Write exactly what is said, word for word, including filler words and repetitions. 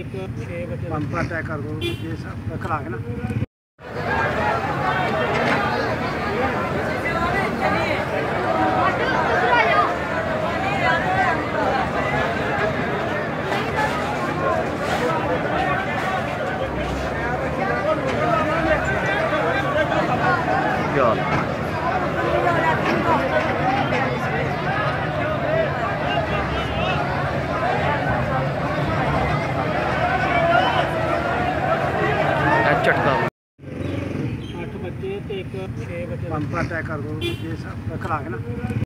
एक छः बजे पंप अटैक कर दो ये सब करा के ना। झटका अठ बजे तो एक छः बजे पंप अटैक कर दो ये सब करा के ना।